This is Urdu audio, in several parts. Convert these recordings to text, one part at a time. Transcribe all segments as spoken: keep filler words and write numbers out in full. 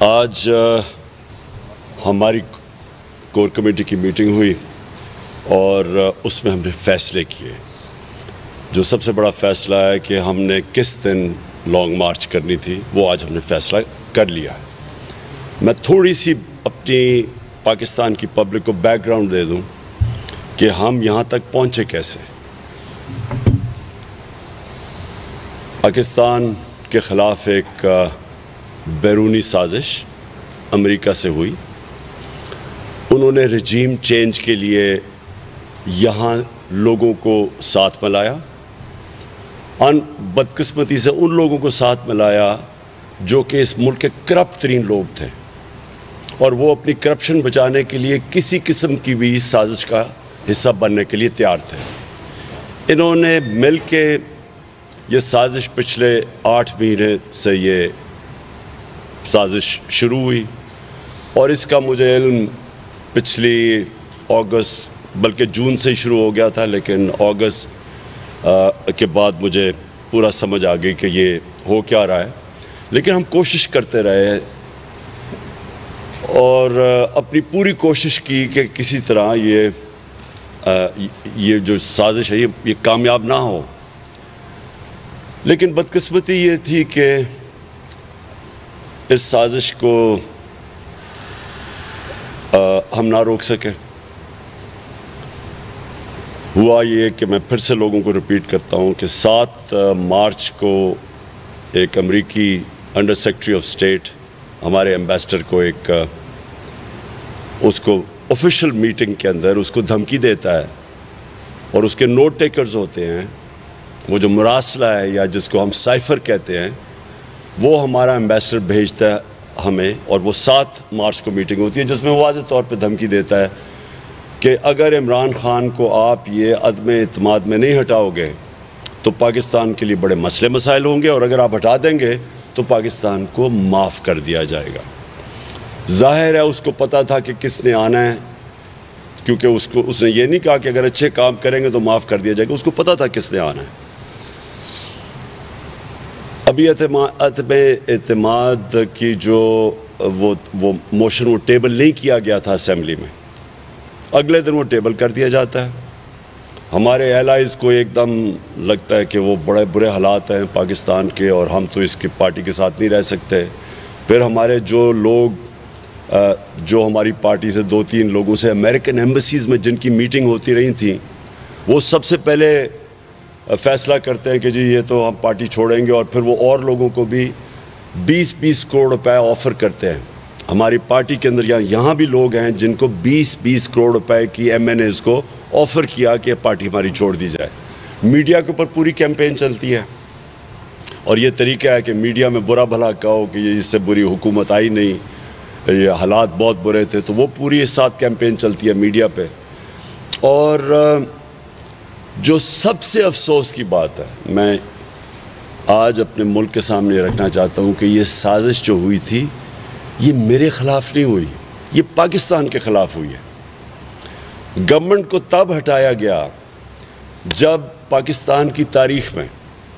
آج ہماری کور کمیٹی کی میٹنگ ہوئی اور اس میں ہم نے فیصلے کیے. جو سب سے بڑا فیصلہ ہے کہ ہم نے کس دن لانگ مارچ کرنی تھی وہ آج ہم نے فیصلہ کر لیا ہے. میں تھوڑی سی اپنی پاکستان کی پبلک کو بیک گراؤنڈ دے دوں کہ ہم یہاں تک پہنچے کیسے. پاکستان کے خلاف ایک بیرونی سازش امریکہ سے ہوئی. انہوں نے رجیم چینج کے لیے یہاں لوگوں کو ساتھ میں لایا. ان بدقسمتی سے ان لوگوں کو ساتھ میں لایا جو کہ اس ملک کے کرپٹ ترین لوگ تھے اور وہ اپنی کرپشن بچانے کے لیے کسی قسم کی بھی سازش کا حصہ بننے کے لیے تیار تھے. انہوں نے مل کے یہ سازش پچھلے آٹھ مہینے سے یہ سازش شروع ہوئی اور اس کا مجھے علم پچھلی اگست بلکہ جون سے ہی شروع ہو گیا تھا، لیکن اگست کے بعد مجھے پورا سمجھ آ گئی کہ یہ ہو کیا رہا ہے. لیکن ہم کوشش کرتے رہے اور اپنی پوری کوشش کی کہ کسی طرح یہ یہ جو سازش ہے یہ کامیاب نہ ہو. لیکن بدقسمتی یہ تھی کہ اس سازش کو ہم نہ روک سکے. ہوا یہ کہ میں پھر سے لوگوں کو ریپیٹ کرتا ہوں کہ سات مارچ کو ایک امریکی انڈر سیکرٹری آف اسٹیٹ ہمارے ایمبیسڈر کو ایک اس کو آفیشیل میٹنگ کے اندر اس کو دھمکی دیتا ہے اور اس کے نوٹ ٹیکرز ہوتے ہیں. وہ جو مراسلہ ہے یا جس کو ہم سائفر کہتے ہیں وہ ہمارا ایمبیسڈر بھیجتا ہے ہمیں، اور وہ سات مارچ کو میٹنگ ہوتی ہے جس میں واضح طور پہ دھمکی دیتا ہے کہ اگر عمران خان کو آپ یہ عدم اعتماد میں نہیں ہٹاؤ گے تو پاکستان کے لیے بڑے مسئلے مسائل ہوں گے، اور اگر آپ ہٹا دیں گے تو پاکستان کو معاف کر دیا جائے گا. ظاہر ہے اس کو پتہ تھا کہ کس نے آنا ہے، کیونکہ اس کو اس نے یہ نہیں کہا کہ اگر اچھے کام کریں گے تو معاف کر دیا جائے گا. اس کو پتہ تھا کس نے آنا ہے. ابھی عدم اعتماد کی جو وہ وہ موشن وہ ٹیبل نہیں کیا گیا تھا اسمبلی میں، اگلے دن وہ ٹیبل کر دیا جاتا ہے. ہمارے ایلائز کو ایک دم لگتا ہے کہ وہ بڑے برے حالات ہیں پاکستان کے اور ہم تو اس کی پارٹی کے ساتھ نہیں رہ سکتے. پھر ہمارے جو لوگ جو ہماری پارٹی سے دو تین لوگوں سے امریکن ایمبیسیز میں جن کی میٹنگ ہوتی رہی تھیں وہ سب سے پہلے فیصلہ کرتے ہیں کہ جی یہ تو ہم پارٹی چھوڑیں گے، اور پھر وہ اور لوگوں کو بھی بیس بیس کروڑ روپے آفر کرتے ہیں. ہماری پارٹی کے اندر یہاں بھی لوگ ہیں جن کو بیس بیس کروڑ روپے کی ایم این ایز کو آفر کیا کہ پارٹی ہماری چھوڑ دی جائے. میڈیا کے اوپر پوری کیمپین چلتی ہے اور یہ طریقہ ہے کہ میڈیا میں برا بھلا کہو کہ یہ اس سے بری حکومت آئی نہیں، یہ حالات بہت برے تھے، تو وہ پوری اس ساتھ کیمپین چلتی ہے میڈیا پہ. اور جو سب سے افسوس کی بات ہے میں آج اپنے ملک کے سامنے رکھنا چاہتا ہوں کہ یہ سازش جو ہوئی تھی یہ میرے خلاف نہیں ہوئی، یہ پاکستان کے خلاف ہوئی ہے. گورنمنٹ کو تب ہٹایا گیا جب پاکستان کی تاریخ میں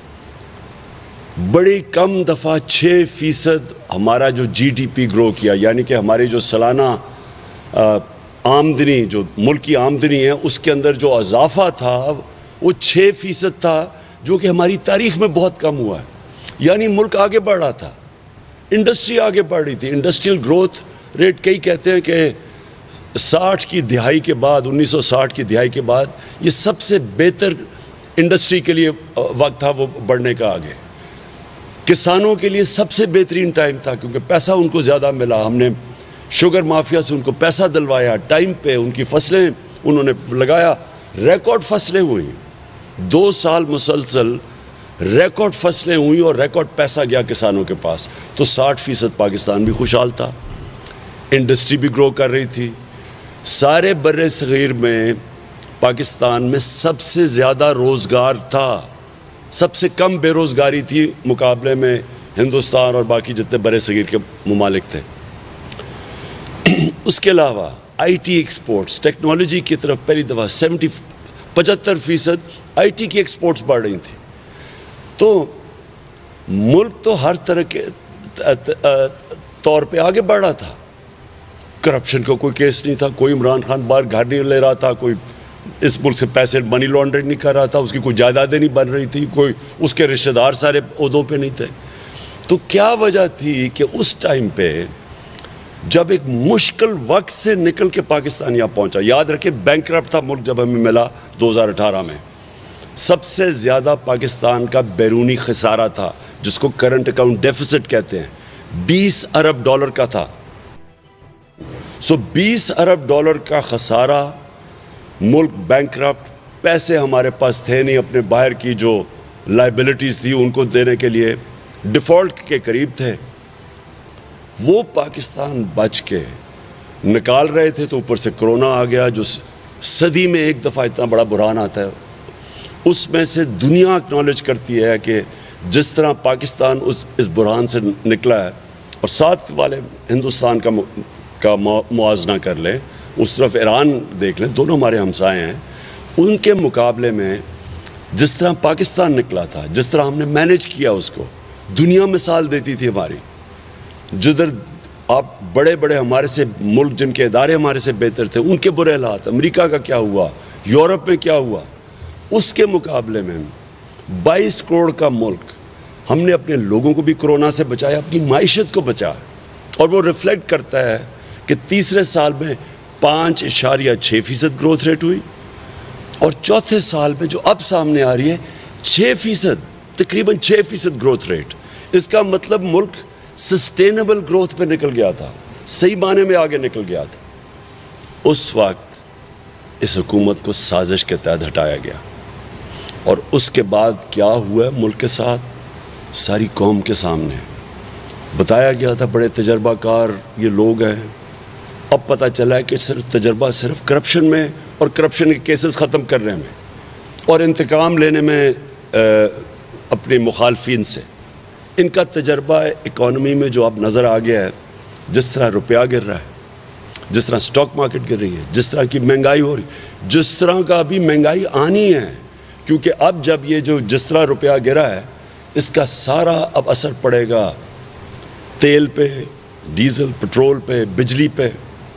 بڑی کم دفعہ چھ فیصد ہمارا جو جی ڈی پی گرو کیا، یعنی کہ ہماری جو سالانہ آمدنی جو ملکی آمدنی ہے اس کے اندر جو اضافہ تھا وہ چھ فیصد تھا، جو کہ ہماری تاریخ میں بہت کم ہوا ہے. یعنی ملک آگے بڑھ رہا تھا، انڈسٹری آگے بڑھ رہی تھی. انڈسٹریل گروتھ ریٹ کئی کہتے ہیں کہ ساٹھ کی دہائی کے بعد انیس سو ساٹھ کی دہائی کے بعد یہ سب سے بہتر انڈسٹری کے لیے وقت تھا وہ بڑھنے کا. آگے کسانوں کے لیے سب سے بہترین ٹائم تھا کیونکہ پیسہ ان کو زیادہ ملا. ہم نے شوگر مافیا سے ان کو پیسہ دلوایا ٹائم پہ، ان کی فصلیں انہوں نے لگایا، ریکارڈ فصلیں ہوئیں. دو سال مسلسل ریکارڈ فصلیں ہوئیں اور ریکارڈ پیسہ گیا کسانوں کے پاس. تو ساٹھ فیصد پاکستان بھی خوشحال تھا، انڈسٹری بھی گرو کر رہی تھی. سارے بر صغیر میں پاکستان میں سب سے زیادہ روزگار تھا، سب سے کم بے روزگاری تھی مقابلے میں ہندوستان اور باقی جتنے بر صغیر کے ممالک تھے. اس کے علاوہ آئی ٹی ایکسپورٹس، ٹیکنالوجی کی طرف پہلی دفعہ سیونٹی پچہتر فیصد آئی ٹی کی ایکسپورٹس بڑھ رہی تھیں. تو ملک تو ہر طرح کے طور پہ آگے بڑھ رہا تھا. کرپشن کا کوئی کیس نہیں تھا, کوئی عمران خان باہر گھر نہیں لے رہا تھا, کوئی اس ملک سے پیسے منی لانڈرنگ نہیں کر رہا تھا, اس کی کوئی جائیدادیں نہیں بن رہی تھی, کوئی اس کے رشتہ دار سارے عہدوں پہ نہیں تھے. تو کیا وجہ تھی کہ اس ٹائم پہ جب ایک مشکل وقت سے نکل کے پاکستان یہاں پہنچا, یاد رکھیں بینکرپٹ تھا ملک جب ہمیں ملا دو ہزار اٹھارہ میں, سب سے زیادہ پاکستان کا بیرونی خسارہ تھا جس کو کرنٹ اکاؤنٹ ڈیفیسٹ کہتے ہیں, بیس ارب ڈالر کا تھا. سو بیس ارب ڈالر کا خسارہ, ملک بینکرپٹ, پیسے ہمارے پاس تھے نہیں, اپنے باہر کی جو لائبلٹیز تھی ان کو دینے کے لیے ڈیفالٹ کے قریب تھے. وہ پاکستان بچ کے نکال رہے تھے تو اوپر سے کرونا آ گیا, جو صدی میں ایک دفعہ اتنا بڑا بحران آتا ہے. اس میں سے دنیا اکنالج کرتی ہے کہ جس طرح پاکستان اس اس بحران سے نکلا ہے, اور ساتھ والے ہندوستان کا کا موازنہ کر لیں, اس طرف ایران دیکھ لیں, دونوں ہمارے ہمسائے ہیں, ان کے مقابلے میں جس طرح پاکستان نکلا تھا, جس طرح ہم نے مینیج کیا اس کو, دنیا مثال دیتی تھی ہماری. جدھر آپ بڑے بڑے ہمارے سے ملک جن کے ادارے ہمارے سے بہتر تھے ان کے برے حالات, امریکہ کا کیا ہوا, یورپ میں کیا ہوا, اس کے مقابلے میں بائیس کروڑ کا ملک ہم نے اپنے لوگوں کو بھی کرونا سے بچایا, اپنی معیشت کو بچایا. اور وہ ریفلیکٹ کرتا ہے کہ تیسرے سال میں پانچ اشاریہ چھ فیصد گروتھ ریٹ ہوئی, اور چوتھے سال میں جو اب سامنے آ رہی ہے چھ فیصد, تقریباً چھ فیصد گروتھ ریٹ. اس کا مطلب ملک سسٹینیبل گروتھ پہ نکل گیا تھا, صحیح معنی میں آگے نکل گیا تھا. اس وقت اس حکومت کو سازش کے تحت ہٹایا گیا, اور اس کے بعد کیا ہوا ہے ملک کے ساتھ, ساری قوم کے سامنے بتایا گیا تھا. بڑے تجربہ کار یہ لوگ ہیں, اب پتہ چلا ہے کہ صرف تجربہ صرف کرپشن میں اور کرپشن کے کیسز ختم کرنے میں اور انتقام لینے میں اپنے مخالفین سے. ان کا تجربہ اکانومی میں جو اب نظر آ گیا ہے, جس طرح روپیہ گر رہا ہے, جس طرح سٹاک مارکیٹ گر رہی ہے, جس طرح کی مہنگائی ہو رہی, جس طرح کا ابھی مہنگائی آنی ہے, کیونکہ اب جب یہ جو جس طرح روپیہ گرا ہے اس کا سارا اب اثر پڑے گا تیل پہ, ڈیزل, پٹرول پہ, بجلی پہ,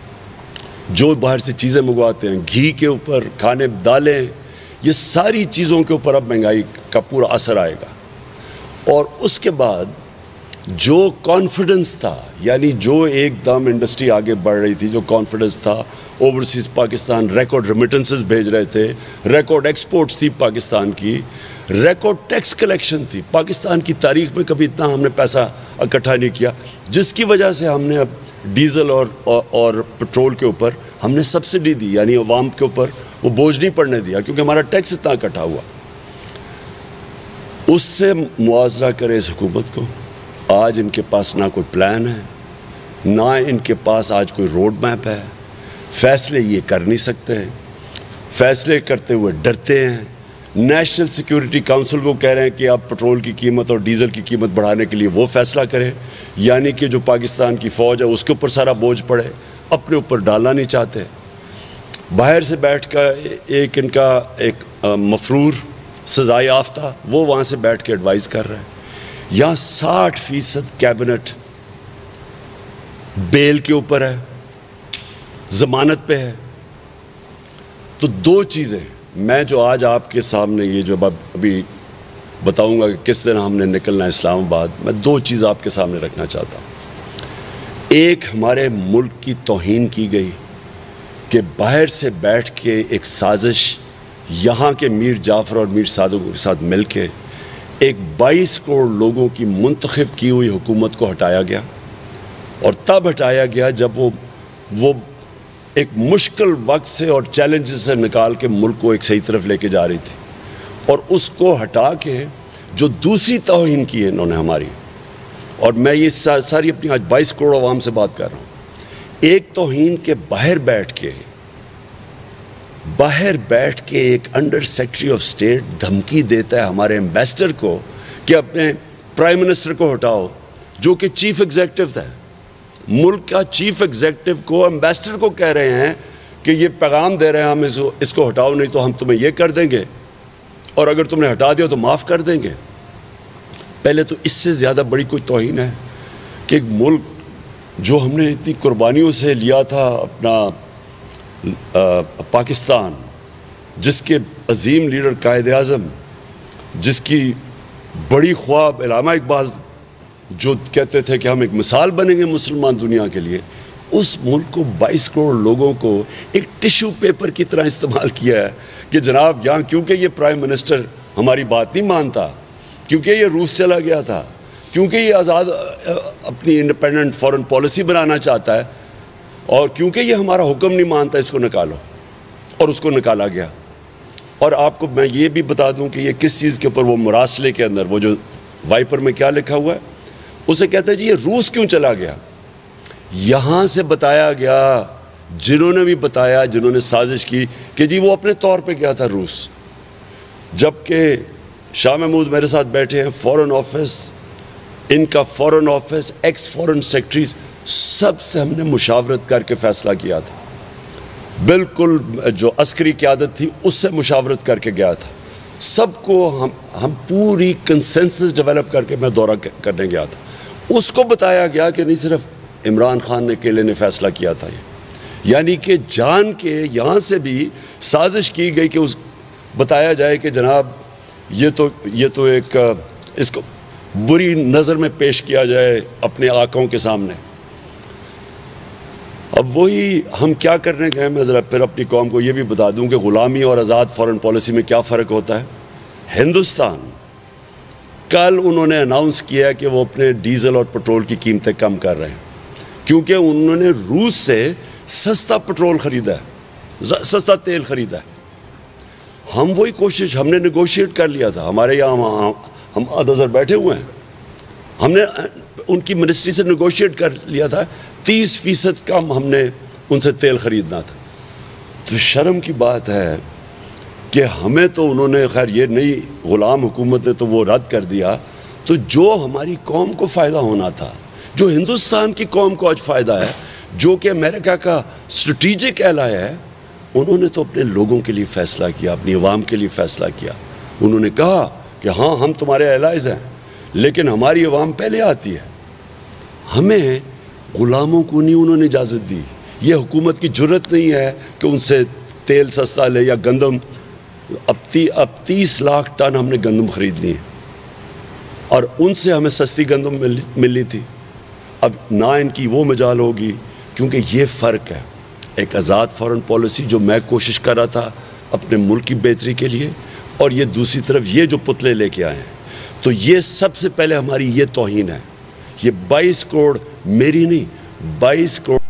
جو باہر سے چیزیں منگواتے ہیں, گھی کے اوپر, کھانے دالیں, یہ ساری چیزوں کے اوپر اب مہنگائی کا پورا اثر آئے گا. اور اس کے بعد جو کانفیڈنس تھا, یعنی جو ایک دم انڈسٹری آگے بڑھ رہی تھی, جو کانفیڈنس تھا, اوورسیز پاکستان ریکارڈ ریمیٹنسز بھیج رہے تھے, ریکارڈ ایکسپورٹس تھی پاکستان کی, ریکارڈ ٹیکس کلیکشن تھی. پاکستان کی تاریخ میں کبھی اتنا ہم نے پیسہ اکٹھا نہیں کیا, جس کی وجہ سے ہم نے اب ڈیزل اور اور پٹرول کے اوپر ہم نے سبسڈی دی, یعنی عوام کے اوپر وہ بوجھ نہیں پڑنے دیا, کیونکہ ہمارا ٹیکس اتنا اکٹھا ہوا. اس سے موازنہ کرے اس حکومت کو. آج ان کے پاس نہ کوئی پلان ہے, نہ ان کے پاس آج کوئی روڈ میپ ہے. فیصلے یہ کر نہیں سکتے, فیصلے کرتے ہوئے ڈرتے ہیں. نیشنل سیکیورٹی کونسل کو کہہ رہے ہیں کہ آپ پٹرول کی قیمت اور ڈیزل کی قیمت بڑھانے کے لیے وہ فیصلہ کریں, یعنی کہ جو پاکستان کی فوج ہے اس کے اوپر سارا بوجھ پڑے, اپنے اوپر ڈالنا نہیں چاہتے. باہر سے بیٹھ کر ایک ان کا ایک مفرور سزائے یافتہ وہ وہاں سے بیٹھ کے ایڈوائز کر رہے ہیں. یہاں ساٹھ فیصد کیبنٹ بیل کے اوپر ہے, ضمانت پہ ہے. تو دو چیزیں میں جو آج آپ کے سامنے یہ جو ابھی بتاؤں گا کہ کس طرح ہم نے نکلنا ہے اسلام آباد, میں دو چیز آپ کے سامنے رکھنا چاہتا ہوں. ایک ہمارے ملک کی توہین کی گئی کہ باہر سے بیٹھ کے ایک سازش یہاں کے میر جعفر اور میر صادق کے ساتھ مل کے ایک بائیس کروڑ لوگوں کی منتخب کی ہوئی حکومت کو ہٹایا گیا. اور تب ہٹایا گیا جب وہ وہ ایک مشکل وقت سے اور چیلنجز سے نکال کے ملک کو ایک صحیح طرف لے کے جا رہی تھی. اور اس کو ہٹا کے جو دوسری توہین کی ہے انہوں نے ہماری, اور میں یہ ساری اپنی آج بائیس کروڑ عوام سے بات کر رہا ہوں. ایک توہین کے باہر بیٹھ کے باہر بیٹھ کے ایک انڈر سیکرٹری آف اسٹیٹ دھمکی دیتا ہے ہمارے ایمبیسڈر کو کہ اپنے پرائم منسٹر کو ہٹاؤ, جو کہ چیف ایگزیکٹو ہے. ملک کا چیف ایگزیکٹو کو ایمبیسڈر کو کہہ رہے ہیں کہ یہ پیغام دے رہے ہیں ہم اس کو ہٹاؤ, نہیں تو ہم تمہیں یہ کر دیں گے, اور اگر تم نے ہٹا دیا تو معاف کر دیں گے. پہلے تو اس سے زیادہ بڑی کوئی توہین ہے کہ ایک ملک جو ہم نے اتنی قربانیوں سے لیا تھا اپنا پاکستان، جس کے عظیم لیڈر قائد اعظم، جس کی بڑی خواب علامہ اقبال جو کہتے تھے کہ ہم ایک مثال بنیں گے مسلمان دنیا کے لیے، اس ملک کو بائیس کروڑ لوگوں کو ایک ٹیشو پیپر کی طرح استعمال کیا ہے کہ جناب یہاں کیونکہ یہ پرائم منسٹر ہماری بات نہیں مانتا، کیونکہ یہ روس چلا گیا تھا، کیونکہ یہ آزاد اپنی انڈیپینڈنٹ فورن پالیسی بنانا چاہتا ہے، اور کیونکہ یہ ہمارا حکم نہیں مانتا، اس کو نکالو، اور اس کو نکالا گیا۔ اور آپ کو میں یہ بھی بتا دوں کہ یہ کس چیز کے اوپر، وہ مراسلے کے اندر وہ جو وائپر میں کیا لکھا ہوا ہے، اسے کہتا ہے جی یہ روس کیوں چلا گیا؟ یہاں سے بتایا گیا، جنہوں نے بھی بتایا، جنہوں نے سازش کی کہ جی وہ اپنے طور پہ گیا تھا روس، جبکہ شاہ محمود میرے ساتھ بیٹھے ہیں، فورن آفس، ان کا foreign office, ex foreign secretaries, سب سے ہم نے مشاورت کر کے فیصلہ کیا تھا، بالکل جو عسکری قیادت تھی اس سے مشاورت کر کے گیا تھا، سب کو ہم ہم پوری کنسنسس ڈیولپ کر کے میں دورہ کرنے گیا تھا۔ اس کو بتایا گیا کہ نہیں صرف عمران خان نے اکیلے نے فیصلہ کیا تھا، یہ یعنی کہ جان کے یہاں سے بھی سازش کی گئی کہ اس بتایا جائے کہ جناب یہ تو یہ تو ایک اس کو بری نظر میں پیش کیا جائے اپنے آقاؤں کے سامنے۔ اب وہی ہم کیا کرنے گئے، میں ذرا پھر اپنی قوم کو یہ بھی بتا دوں کہ غلامی اور آزاد فورن پالیسی میں کیا فرق ہوتا ہے۔ ہندوستان کل انہوں نے اناؤنس کیا کہ وہ اپنے ڈیزل اور پٹرول کی قیمتیں کم کر رہے ہیں، کیونکہ انہوں نے روس سے سستا پٹرول خریدا ہے، سستا تیل خریدا ہے۔ ہم وہی کوشش ہم نے نیگوشیٹ کر لیا تھا، ہمارے یہاں ہم ادھر بیٹھے ہوئے ہیں، ہم نے ان کی منسٹری سے نیگوشیٹ کر لیا تھا، تیس فیصد کم ہم نے ان سے تیل خریدنا تھا۔ تو شرم کی بات ہے کہ ہمیں تو انہوں نے، خیر یہ نئی غلام حکومت نے تو وہ رد کر دیا، تو جو ہماری قوم کو فائدہ ہونا تھا، جو ہندوستان کی قوم کو آج فائدہ ہے، جو کہ امریکہ کا اسٹریٹجک ایلائی ہے، انہوں نے تو اپنے لوگوں کے لیے فیصلہ کیا، اپنی عوام کے لیے فیصلہ کیا۔ انہوں نے کہا کہ ہاں ہم تمہارے ایلائز ہیں، لیکن ہماری عوام پہلے آتی ہے۔ ہمیں غلاموں کو نہیں انہوں نے اجازت دی، یہ حکومت کی جرت نہیں ہے کہ ان سے تیل سستا لے یا گندم۔ اب تی اب تیس لاکھ ٹن ہم نے گندم خرید لی ہے، اور ان سے ہمیں سستی گندم مل ملی تھی۔ اب نہ ان کی وہ مجال ہوگی، کیونکہ یہ فرق ہے، ایک آزاد فورن پالیسی جو میں کوشش کر رہا تھا اپنے ملک کی بہتری کے لیے، اور یہ دوسری طرف یہ جو پتلے لے کے آئے ہیں۔ تو یہ سب سے پہلے ہماری یہ توہین ہے، یہ بائیس کروڑ میری نہیں، بائیس کروڑ۔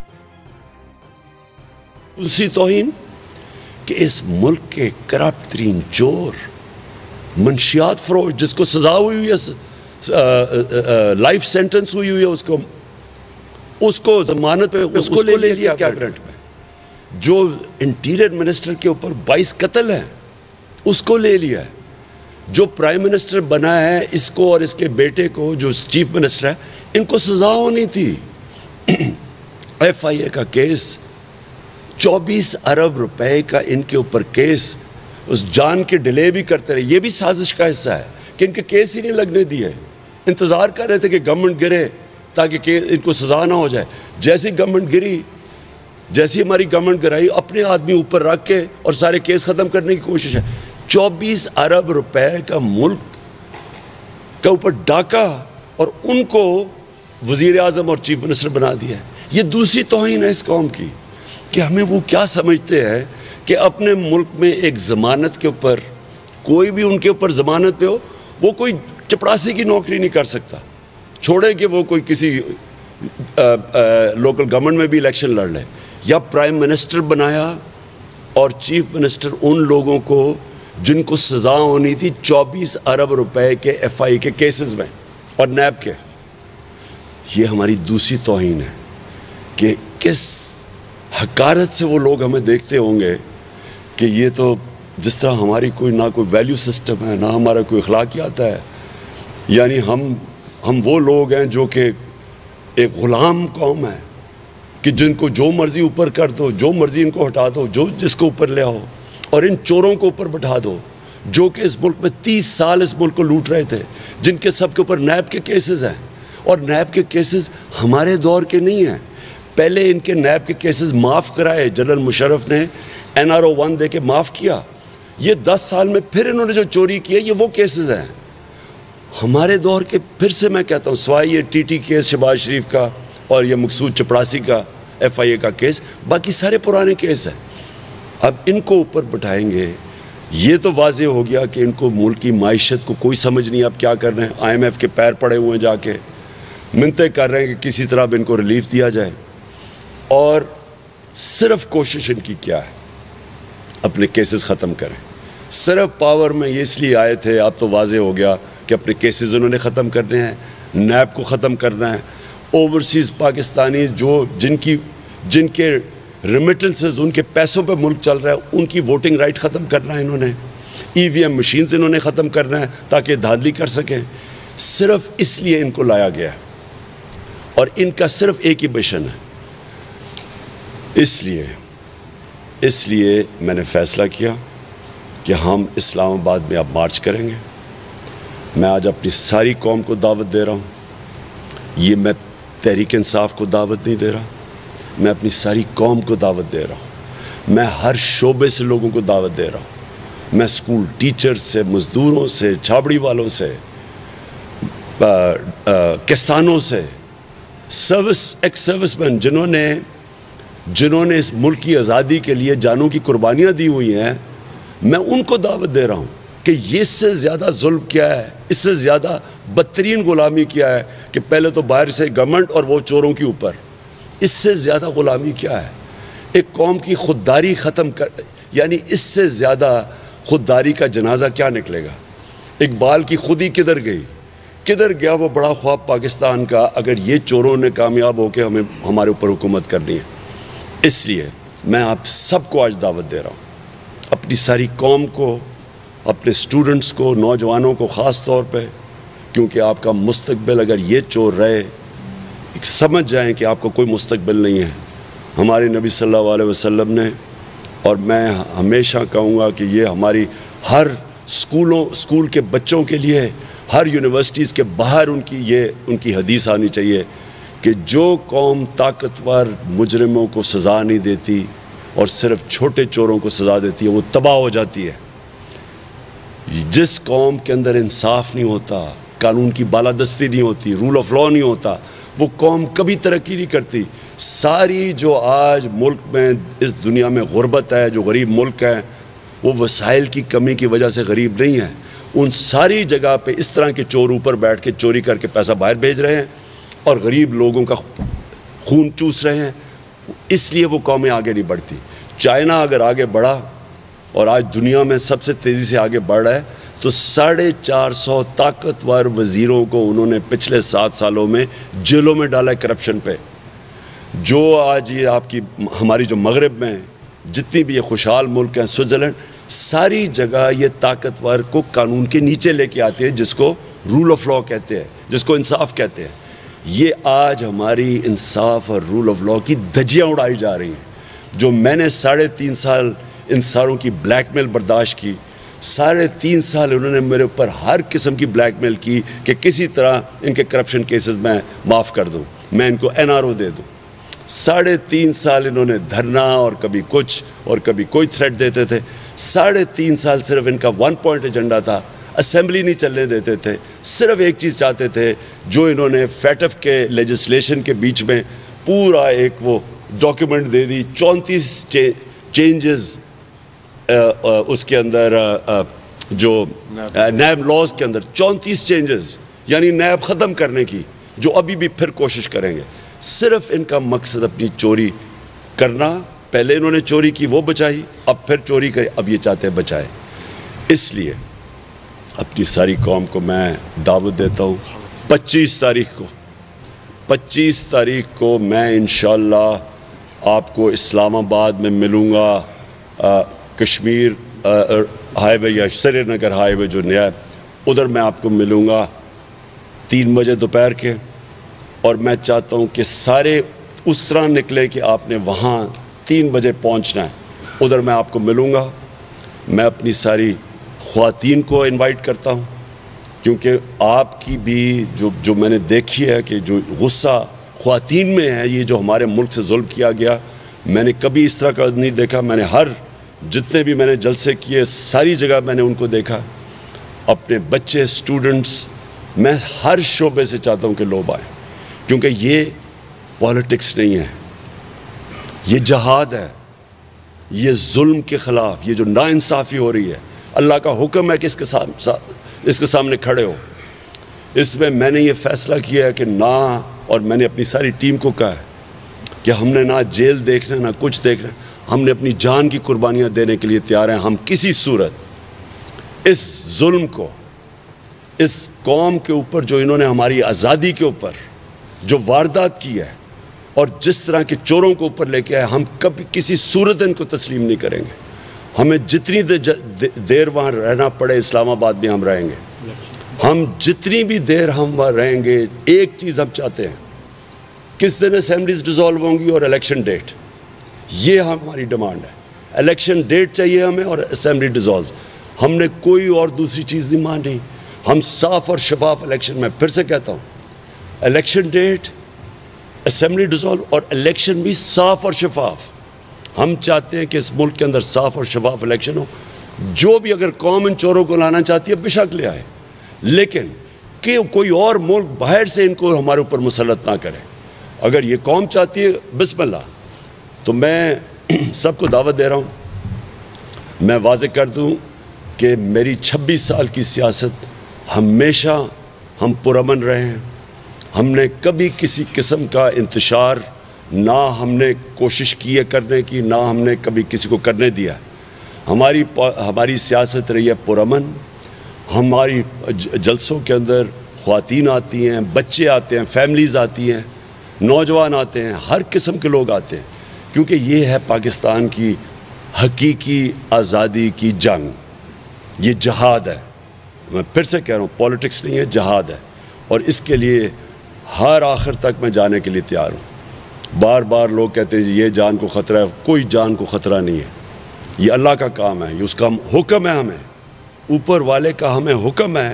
دوسری توہین کہ اس ملک کے کرپٹ ترین چور، منشیات فروش، جس کو سزا ہوئی ہوئی ہے، لائف سینٹنس ہوئی ہوئی ہے، اس کو اس کو ضمانت پہ اس کو لے لیا کیبنٹ میں، جو انٹیریئر منسٹر کے اوپر بائیس قتل ہیں اس کو لے لیا ہے، جو پرائم منسٹر بنا ہے اس کو اور اس کے بیٹے کو جو چیف منسٹر ہے، ان کو سزا ہونی تھی۔ ایف آئی اے کا کیس، چوبیس ارب روپے کا ان کے اوپر کیس، اس جان کے ڈیلے بھی کرتے رہے، یہ بھی سازش کا حصہ ہے کہ ان کے کیس ہی نہیں لگنے دیے، انتظار کر رہے تھے کہ گورنمنٹ گرے تاکہ ان کو سزا نہ ہو جائے۔ جیسی گورنمنٹ گری، جیسی ہماری گورنمنٹ گرائی، اپنے آدمی اوپر رکھ کے اور سارے کیس ختم کرنے کی کوشش ہے۔ چوبیس ارب روپے کا ملک کا اوپر ڈاکہ، اور ان کو وزیر اعظم اور چیف منسٹر بنا دیا ہے۔ یہ دوسری توہین ہے اس قوم کی، کہ ہمیں وہ کیا سمجھتے ہیں کہ اپنے ملک میں ایک ضمانت کے اوپر، کوئی بھی ان کے اوپر ضمانت پہ ہو، وہ کوئی چپڑاسی کی نوکری نہیں کر سکتا، چھوڑے کہ وہ کوئی کسی لوکل گورنمنٹ میں بھی الیکشن لڑ لے، یا پرائم منسٹر بنایا اور چیف منسٹر ان لوگوں کو جن کو سزا ہونی تھی چوبیس ارب روپے کے ایف آئی کے کیسز میں اور نیب کے۔ یہ ہماری دوسری توہین ہے کہ کس حقارت سے وہ لوگ ہمیں دیکھتے ہوں گے کہ یہ تو جس طرح ہماری کوئی نہ کوئی ویلیو سسٹم ہے، نہ ہمارا کوئی اخلاقیات ہے، یعنی ہم ہم وہ لوگ ہیں جو کہ ایک غلام قوم ہے کہ جن کو جو مرضی اوپر کر دو، جو مرضی ان کو ہٹا دو، جو جس کو اوپر لے آؤ، اور ان چوروں کو اوپر بٹھا دو جو کہ اس ملک میں تیس سال اس ملک کو لوٹ رہے تھے، جن کے سب کے اوپر نیب کے کیسز ہیں، اور نیب کے کیسز ہمارے دور کے نہیں ہیں. پہلے ان کے نیب کے کیسز معاف کرائے, جنرل مشرف نے این آر او ون دے کے معاف کیا. یہ دس سال میں پھر انہوں نے جو چوری کیا یہ وہ کیسز ہیں ہمارے دور کے. پھر سے میں کہتا ہوں, سوائے یہ T T case Shahbaz Sharif کا اور یہ مقصود چپڑاسی کا ایف آئی اے کا کیس, باقی سارے پرانے کیس ہیں. اب ان کو اوپر بٹھائیں گے. یہ تو واضح ہو گیا کہ ان کو ملک کی معیشت کو کوئی سمجھ نہیں. اب کیا کر رہے ہیں, آئی ایم ایف کے پیر پڑے ہوئے ہیں, جا کے منتیں کر رہے ہیں کہ کسی طرح ان کو ریلیف دیا جائے. اور صرف کوشش ان کی کیا ہے, اپنے کیسز ختم کریں. صرف پاور میں یہ اس لیے آئے تھے, اب تو واضح ہو گیا کہ اپنے کیسز انہوں نے ختم کرنے ہیں, نیب کو ختم کرنا ہے. اوورسیز پاکستانی جو جن کی جن کے ریمیٹنسز, ان کے پیسوں پہ ملک چل رہا ہے, ان کی ووٹنگ رائٹ ختم کرنا ہے انہوں نے. ای وی ایم مشینز انہوں نے ختم کرنا ہے تاکہ دھاندلی کر سکیں. صرف اس لیے ان کو لایا گیا اور ان کا صرف ایک ہی مشن ہے. اس لیے اس لیے میں نے فیصلہ کیا کہ ہم اسلام آباد میں اب مارچ کریں گے. میں آج اپنی ساری قوم کو دعوت دے رہا ہوں. یہ میں تحریک انصاف کو دعوت نہیں دے رہا, میں اپنی ساری قوم کو دعوت دے رہا ہوں. میں ہر شعبے سے لوگوں کو دعوت دے رہا ہوں. میں اسکول ٹیچر سے, مزدوروں سے, چھابڑی والوں سے, کسانوں سے, سروس ایکس سروس مین جنہوں نے جنہوں نے اس ملک کی آزادی کے لیے جانوں کی قربانیاں دی ہوئی ہیں, میں ان کو دعوت دے رہا ہوں کہ یہ اس سے زیادہ ظلم کیا ہے, اس سے زیادہ بدترین غلامی کیا ہے کہ پہلے تو باہر سے گورنمنٹ اور وہ چوروں کے اوپر, اس سے زیادہ غلامی کیا ہے. ایک قوم کی خودداری ختم کر, یعنی اس سے زیادہ خودداری کا جنازہ کیا نکلے گا. اقبال کی خودی کدھر گئی, کدھر گیا وہ بڑا خواب پاکستان کا, اگر یہ چوروں نے کامیاب ہو کے ہمیں ہمارے اوپر حکومت کرنی ہے. اس لیے میں آپ سب کو آج دعوت دے رہا ہوں, اپنی ساری قوم کو, اپنے اسٹوڈنٹس کو, نوجوانوں کو خاص طور پہ, کیونکہ آپ کا مستقبل اگر یہ چور رہے, سمجھ جائیں کہ آپ کو کوئی مستقبل نہیں ہے. ہمارے نبی صلی اللہ علیہ وسلم نے, اور میں ہمیشہ کہوں گا کہ یہ ہماری ہر اسکولوں اسکول کے بچوں کے لیے, ہر یونیورسٹیز کے باہر ان کی یہ ان کی حدیث آنی چاہیے کہ جو قوم طاقتور مجرموں کو سزا نہیں دیتی اور صرف چھوٹے چوروں کو سزا دیتی ہے وہ تباہ ہو جاتی ہے. جس قوم کے اندر انصاف نہیں ہوتا, قانون کی بالادستی نہیں ہوتی, رول آف لا نہیں ہوتا, وہ قوم کبھی ترقی نہیں کرتی. ساری جو آج ملک میں اس دنیا میں غربت ہے, جو غریب ملک ہیں, وہ وسائل کی کمی کی وجہ سے غریب نہیں ہیں. ان ساری جگہ پہ اس طرح کے چور اوپر بیٹھ کے چوری کر کے پیسہ باہر بھیج رہے ہیں اور غریب لوگوں کا خون چوس رہے ہیں. اس لیے وہ قومیں آگے نہیں بڑھتی. چائنا اگر آگے بڑھا اور آج دنیا میں سب سے تیزی سے آگے بڑھ رہا ہے, تو ساڑھے چار سو طاقتور وزیروں کو انہوں نے پچھلے سات سالوں میں جیلوں میں ڈالا ہے کرپشن پہ. جو آج یہ آپ کی ہماری جو مغرب میں جتنی بھی یہ خوشحال ملک ہیں, سوئٹزرلینڈ, ساری جگہ یہ طاقتور کو قانون کے نیچے لے کے آتے ہیں, جس کو رول آف لا کہتے ہیں, جس کو انصاف کہتے ہیں. یہ آج ہماری انصاف اور رول آف لا کی دھجیاں اڑائی جا رہی ہیں. جو میں نے ساڑھے تین سال ان ساروں کی بلیک میل برداشت کی, ساڑھے تین سال انہوں نے میرے اوپر ہر قسم کی بلیک میل کی کہ کسی طرح ان کے کرپشن کیسز میں معاف کر دوں, میں ان کو این آر او دے دوں. ساڑھے تین سال انہوں نے دھرنا اور کبھی کچھ اور کبھی کوئی تھریٹ دیتے تھے. ساڑھے تین سال صرف ان کا ون پوائنٹ ایجنڈا تھا, اسمبلی نہیں چلنے دیتے تھے. صرف ایک چیز چاہتے تھے, جو انہوں نے فیٹف کے لیجسلیشن کے بیچ میں پورا ایک وہ ڈاکیومنٹ دے دی, چونتیس چینجز اس کے اندر, جو نیب لاز کے اندر چونتیس چینجز, یعنی نیب ختم کرنے کی, جو ابھی بھی پھر کوشش کریں گے. صرف ان کا مقصد اپنی چوری کرنا. پہلے انہوں نے چوری کی وہ بچائی, اب پھر چوری کرے, اب یہ چاہتے ہیں بچائے. اس لیے اپنی ساری قوم کو میں دعوت دیتا ہوں, پچیس تاریخ کو پچیس تاریخ کو میں انشاءاللہ آپ کو اسلام آباد میں ملوں گا. آ, کشمیر ہائی وے یا سری نگر ہائی وے جو نیا ہے, ادھر میں آپ کو ملوں گا تین بجے دوپہر کے. اور میں چاہتا ہوں کہ سارے اس طرح نکلے کہ آپ نے وہاں تین بجے پہنچنا ہے. ادھر میں آپ کو ملوں گا. میں اپنی ساری خواتین کو انوائٹ کرتا ہوں, کیونکہ آپ کی بھی جو جو میں نے دیکھی ہے کہ جو غصہ خواتین میں ہے، یہ جو ہمارے ملک سے ظلم کیا گیا، میں نے کبھی اس طرح کا نہیں دیکھا. میں نے ہر جتنے بھی میں نے جلسے کیے ساری جگہ میں نے ان کو دیکھا. اپنے بچے، اسٹوڈنٹس، میں ہر شعبے سے چاہتا ہوں کہ لوگ آئیں، کیونکہ یہ پالیٹکس نہیں ہے، یہ جہاد ہے. یہ ظلم کے خلاف یہ جو ناانصافی ہو رہی ہے، اللہ کا حکم ہے کہ اس کے سامنے اس کے سامنے کھڑے ہو. اس میں میں نے یہ فیصلہ کیا ہے کہ نہ، اور میں نے اپنی ساری ٹیم کو کہا ہے کہ ہم نے نہ جیل دیکھنا نہ کچھ دیکھنا، ہم نے اپنی جان کی قربانیاں دینے کے لیے تیار ہیں. ہم کسی صورت اس ظلم کو، اس قوم کے اوپر جو انہوں نے ہماری آزادی کے اوپر جو واردات کی ہے اور جس طرح کے چوروں کو اوپر لے کے آئے، ہم کبھی کسی صورت ان کو تسلیم نہیں کریں گے. ہمیں جتنی دیر وہاں رہنا پڑے اسلام آباد میں ہم رہیں گے. ہم جتنی بھی دیر ہم وہاں رہیں گے، ایک چیز ہم چاہتے ہیں، کس دن اسمبلیز ڈیزالو ہوں گی اور الیکشن ڈیٹ. یہ ہماری ڈیمانڈ ہے. الیکشن ڈیٹ چاہیے ہمیں اور اسمبلی ڈیزالو. ہم نے کوئی اور دوسری چیز نہیں مانی. ہم صاف اور شفاف الیکشن، میں پھر سے کہتا ہوں، الیکشن ڈیٹ، اسمبلی ڈیزالو اور الیکشن بھی صاف اور شفاف. ہم چاہتے ہیں کہ اس ملک کے اندر صاف اور شفاف الیکشن ہو. جو بھی اگر قوم ان چوروں کو لانا چاہتی ہے بے شک لے آئے، لیکن کہ کوئی اور ملک باہر سے ان کو ہمارے اوپر مسلط نہ کرے. اگر یہ قوم چاہتی ہے بسم اللہ. تو میں سب کو دعوت دے رہا ہوں، میں واضح کر دوں کہ میری چھبیس سال کی سیاست ہمیشہ ہم پرامن رہے ہیں. ہم نے کبھی کسی قسم کا انتشار نہ ہم نے کوشش کی ہے کرنے کی، نہ ہم نے کبھی کسی کو کرنے دیا. ہماری ہماری سیاست رہی ہے پرامن. ہماری جلسوں کے اندر خواتین آتی ہیں، بچے آتے ہیں، فیملیز آتی ہیں، نوجوان آتے ہیں، ہر قسم کے لوگ آتے ہیں، کیونکہ یہ ہے پاکستان کی حقیقی آزادی کی جنگ. یہ جہاد ہے. میں پھر سے کہہ رہا ہوں، پولیٹکس نہیں ہے، جہاد ہے. اور اس کے لیے ہر آخر تک میں جانے کے لیے تیار ہوں. بار بار لوگ کہتے ہیں یہ جان کو خطرہ ہے. کوئی جان کو خطرہ نہیں ہے. یہ اللہ کا کام ہے، یہ اس کا حکم ہے. ہمیں اوپر والے کا ہمیں حکم ہے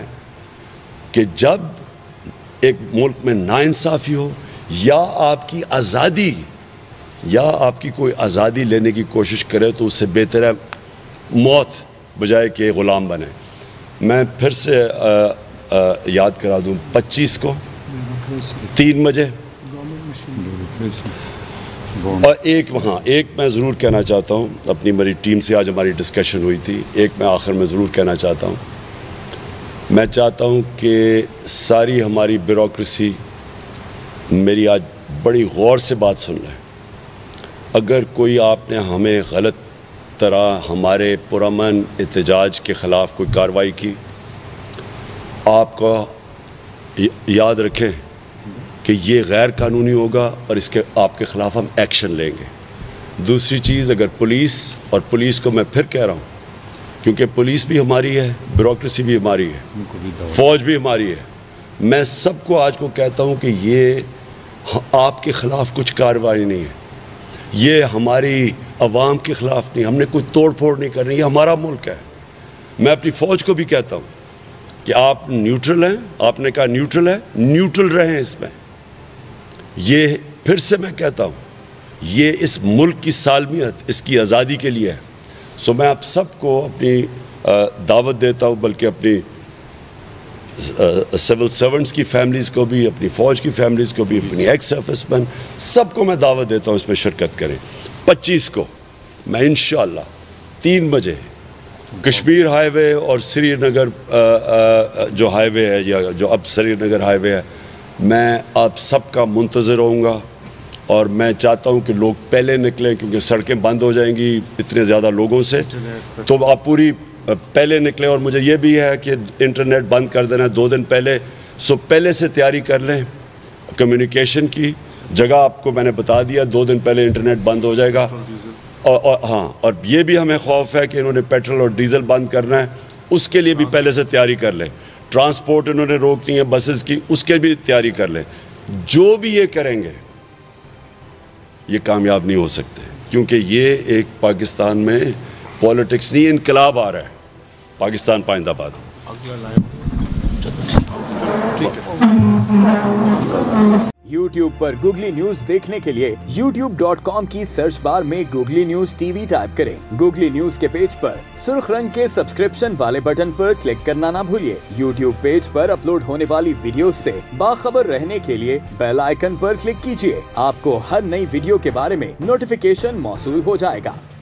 کہ جب ایک ملک میں ناانصافی ہو یا آپ کی آزادی یا آپ کی کوئی آزادی لینے کی کوشش کرے تو اس سے بہتر ہے موت بجائے کہ غلام بنے. میں پھر سے آ, آ, یاد کرا دوں، پچیس کو تین بجے اور ایک وہاں ایک میں ضرور کہنا چاہتا ہوں، اپنی میری ٹیم سے آج ہماری ڈسکشن ہوئی تھی. ایک میں آخر میں ضرور کہنا چاہتا ہوں، میں چاہتا ہوں کہ ساری ہماری بیوروکریسی میری آج بڑی غور سے بات سن لیں. اگر کوئی آپ نے ہمیں غلط طرح ہمارے پرامن احتجاج کے خلاف کوئی کارروائی کی، آپ کو یاد رکھیں کہ یہ غیر قانونی ہوگا اور اس کے آپ کے خلاف ہم ایکشن لیں گے. دوسری چیز، اگر پولیس، اور پولیس کو میں پھر کہہ رہا ہوں کیونکہ پولیس بھی ہماری ہے، بیوروکریسی بھی ہماری ہے، فوج بھی ہماری ہے، میں سب کو آج کو کہتا ہوں کہ یہ آپ کے خلاف کچھ کارروائی نہیں ہے، یہ ہماری عوام کے خلاف نہیں، ہم نے کوئی توڑ پھوڑ نہیں کرنی، یہ ہمارا ملک ہے. میں اپنی فوج کو بھی کہتا ہوں کہ آپ نیوٹرل ہیں. آپ نے کہا نیوٹرل ہے، نیوٹرل رہیں اس میں. یہ پھر سے میں کہتا ہوں، یہ اس ملک کی سالمیت، اس کی آزادی کے لیے ہے. سو میں آپ سب کو اپنی دعوت دیتا ہوں، بلکہ اپنی سول سرونٹس کی فیملیز کو بھی، اپنی فوج کی فیملیز کو بھی، اپنی ایکس سروس مین، سب کو میں دعوت دیتا ہوں اس میں شرکت کریں. پچیس کو میں انشاءاللہ تین بجے کشمیر ہائی وے اور سری نگر جو ہائی وے ہے، یا جو اب سری نگر ہائی وے ہے، میں آپ سب کا منتظر رہوں گا. اور میں چاہتا ہوں کہ لوگ پہلے نکلیں، کیونکہ سڑکیں بند ہو جائیں گی اتنے زیادہ لوگوں سے، تو آپ پوری پہلے نکلیں. اور مجھے یہ بھی ہے کہ انٹرنیٹ بند کر دینا دو دن پہلے، سو پہلے سے تیاری کر لیں. کمیونیکیشن کی جگہ آپ کو میں نے بتا دیا، دو دن پہلے انٹرنیٹ بند ہو جائے گا. اور, اور ہاں اور یہ بھی ہمیں خوف ہے کہ انہوں نے پیٹرول اور ڈیزل بند کرنا ہے، اس کے لیے بھی پہلے سے تیاری کر لیں. ٹرانسپورٹ انہوں نے روکنی ہے بسز کی، اس کے بھی تیاری کر لیں. جو بھی یہ کریں گے یہ کامیاب نہیں ہو سکتے، کیونکہ یہ ایک پاکستان میں پولیٹکس نہیں، انقلاب آ رہا ہے. پاکستان پائندہ باد. यूट्यूब पर गूगली न्यूज देखने के लिए यूट्यूब डॉट कॉम की सर्च बार में गूगली न्यूज टीवी टाइप करें। गूगली न्यूज के पेज पर सुर्ख रंग के सब्सक्रिप्शन वाले बटन पर क्लिक करना ना भूलिए। यूट्यूब पेज पर अपलोड होने वाली वीडियोस से बाखबर रहने के लिए बेल आइकन पर क्लिक कीजिए। आपको हर नई वीडियो के बारे में नोटिफिकेशन मौसूल हो जाएगा।